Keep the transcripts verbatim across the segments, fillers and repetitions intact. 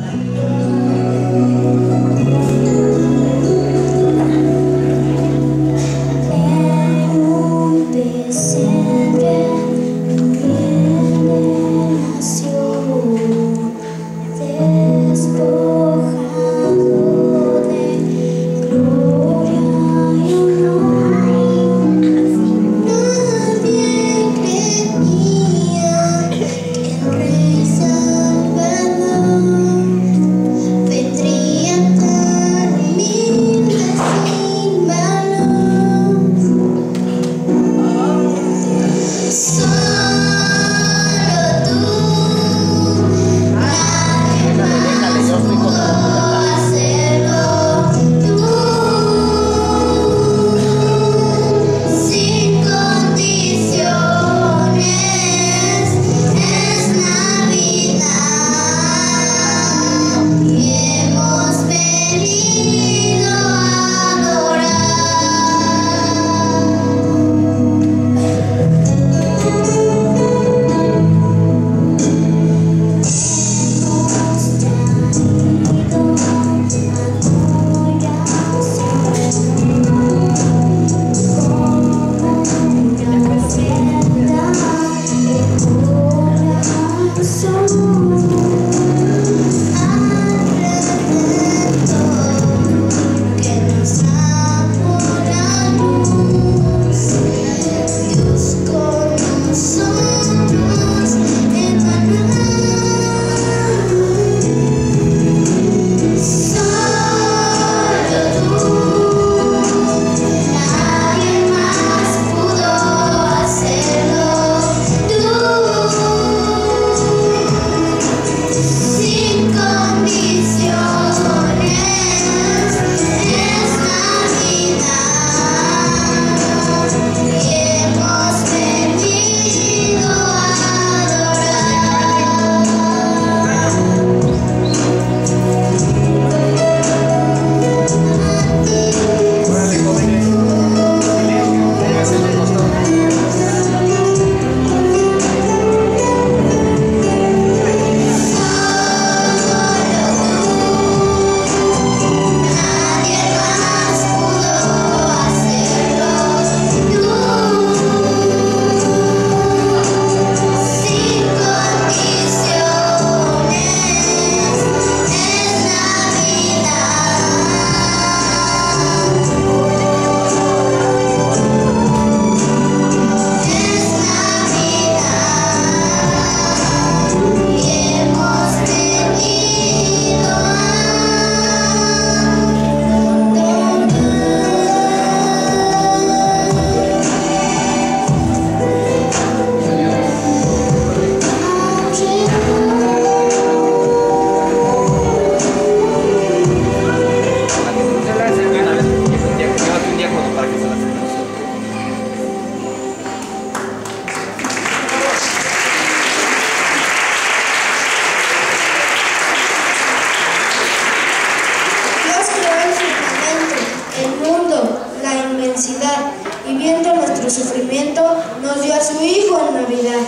y viendo nuestro sufrimiento, nos dio a su Hijo en Navidad.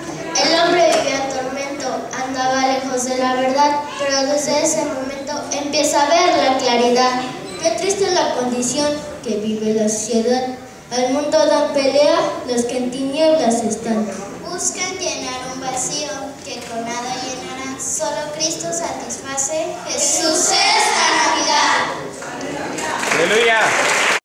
El hombre vivía en tormento, andaba lejos de la verdad, pero desde ese momento empieza a ver la claridad. Qué triste es la condición que vive la sociedad. Al mundo dan pelea los que en tinieblas están. Buscan llenar un vacío que con nada llenarán. Solo Cristo satisface. Jesús es la Navidad. Aleluya.